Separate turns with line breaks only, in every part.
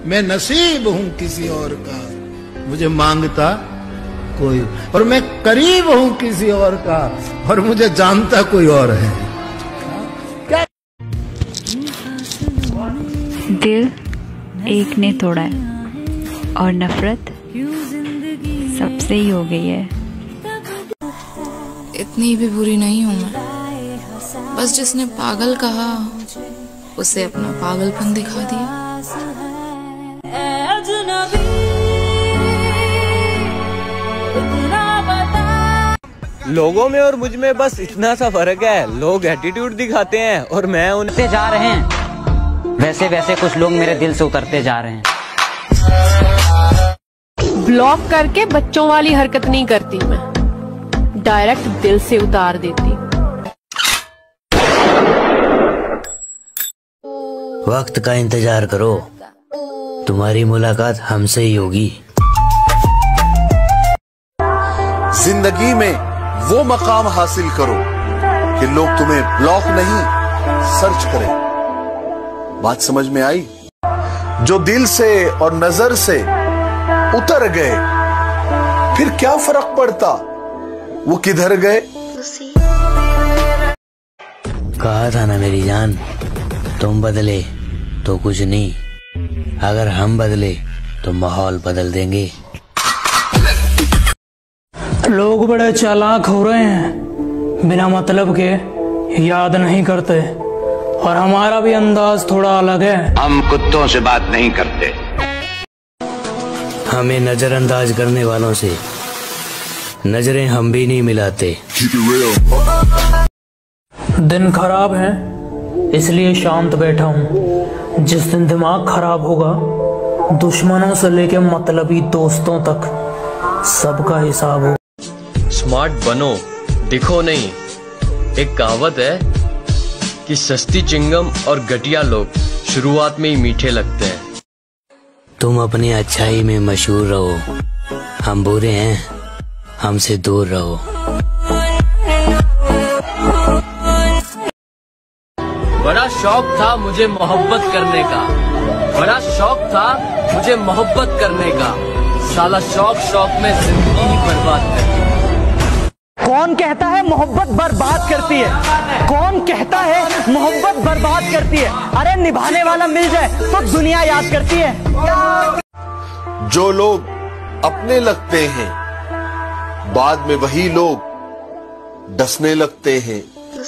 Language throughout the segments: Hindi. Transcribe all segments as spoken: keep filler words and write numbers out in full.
मैं नसीब हूं किसी और का, मुझे मांगता कोई, और मैं करीब हूं किसी और का, और मुझे जानता कोई और है। क्या
दिल एक ने तोड़ा है और नफरत सबसे ही हो गई है।
इतनी भी बुरी नहीं हूं मैं, बस जिसने पागल कहा उसे अपना पागलपन दिखा दिया।
लोगों में और मुझ में बस इतना सा फर्क है, लोग एटीट्यूड दिखाते हैं और मैं उनसे
जा रहे हैं, वैसे वैसे कुछ लोग मेरे दिल से उतरते जा रहे हैं।
ब्लॉक करके बच्चों वाली हरकत नहीं करती मैं, डायरेक्ट दिल से उतार देती।
वक्त का इंतजार करो, तुम्हारी मुलाकात हमसे ही होगी।
जिंदगी में वो मकाम हासिल करो कि लोग तुम्हें ब्लॉक नहीं सर्च करें। बात समझ में आई? जो दिल से और नजर से उतर गए, फिर क्या फर्क पड़ता वो किधर गए।
कहा था ना मेरी जान, तुम बदले तो कुछ नहीं, अगर हम बदले तो माहौल बदल देंगे।
लोग बड़े चालाक हो रहे हैं, बिना मतलब के याद नहीं करते, और हमारा भी अंदाज थोड़ा अलग है।
हम कुत्तों से बात नहीं करते।
हमें नजरअंदाज करने वालों से नजरें हम भी नहीं मिलाते।
दिन खराब है इसलिए शांत बैठा हूँ, जिस दिन दिमाग खराब होगा दुश्मनों से लेके मतलबी दोस्तों तक सबका हिसाब हो।
स्मार्ट बनो, दिखो नहीं। एक कहावत है कि सस्ती चिंगम और घटिया लोग शुरुआत में ही मीठे लगते हैं।
तुम अपनी अच्छाई में मशहूर रहो, हम बुरे हैं, हमसे दूर रहो।
बड़ा शौक था मुझे मोहब्बत करने का, बड़ा शौक था मुझे मोहब्बत करने का, साला शौक शौक में जिंदगी ही बर्बाद कर दी।
कौन कहता है मोहब्बत बर्बाद करती है? कौन कहता है मोहब्बत बर्बाद करती है? अरे निभाने वाला मिल जाए तो दुनिया याद करती है।
जो लोग अपने लगते हैं, बाद में वही लोग डसने लगते हैं।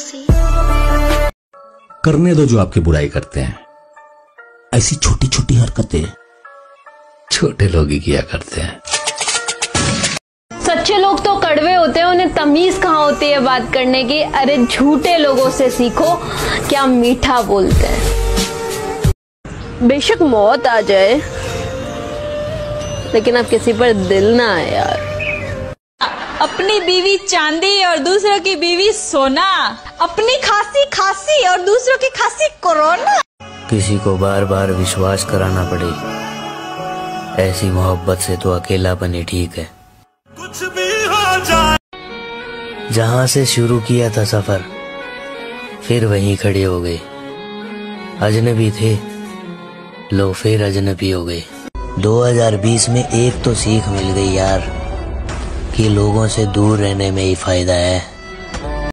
करने दो जो आपकी बुराई करते हैं, ऐसी छोटी छोटी हरकतें छोटे लोग ही किया करते हैं।
सच्चे लोग तो कड़वे होते हैं, उन्हें तमीज कहाँ होती है बात करने की। अरे झूठे लोगों से सीखो क्या मीठा बोलते हैं। बेशक मौत आ जाए लेकिन अब किसी पर दिल ना आए यार।
अपनी बीवी चांदी और दूसरों की बीवी सोना, अपनी खांसी खांसी और दूसरों की खांसी कोरोना।
किसी को बार बार विश्वास कराना पड़े, ऐसी मोहब्बत से तो अकेलापन ही ठीक है।
कुछ भी हो जाए।
जहां से शुरू किया था सफर, फिर वहीं खड़े हो गए। अजनबी थे, लो फिर अजनबी हो गए। दो हज़ार बीस में एक तो सीख मिल गई यार कि लोगों से दूर रहने में ही फायदा है।